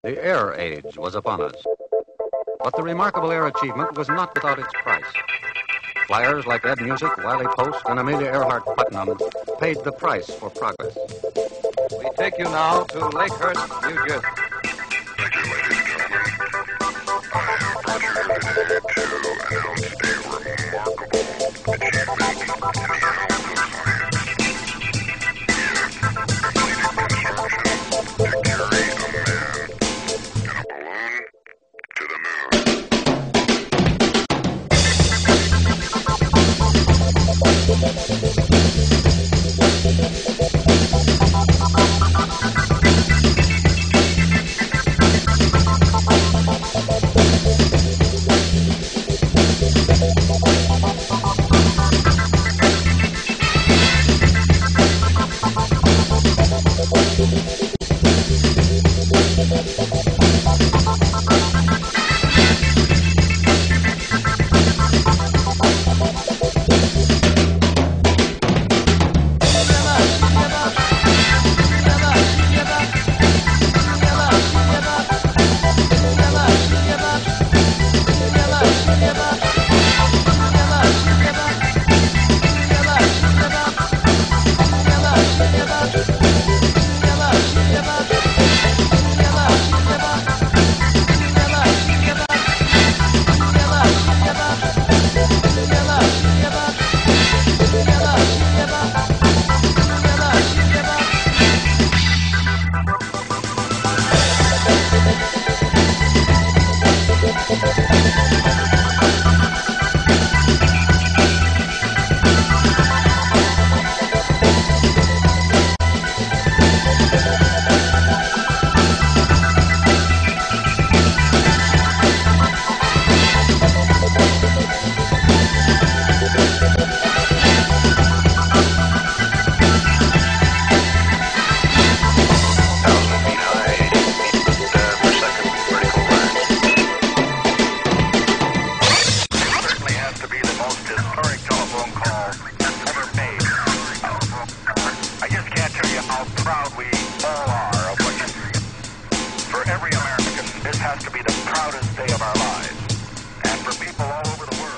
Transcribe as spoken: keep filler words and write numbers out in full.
The air age was upon us. But the remarkable air achievement was not without its price. Flyers like Ed Music, Wiley Post, and Amelia Earhart Putnam paid the price for progress. We take you now to Lakehurst, New Jersey. Thank you, ladies and gentlemen. I have brought you here today to announce a remarkable achievement in the annals of science. We have completed construction to carry a man in a balloon to the moon. Every American, this has to be the proudest day of our lives. And for people all over the world,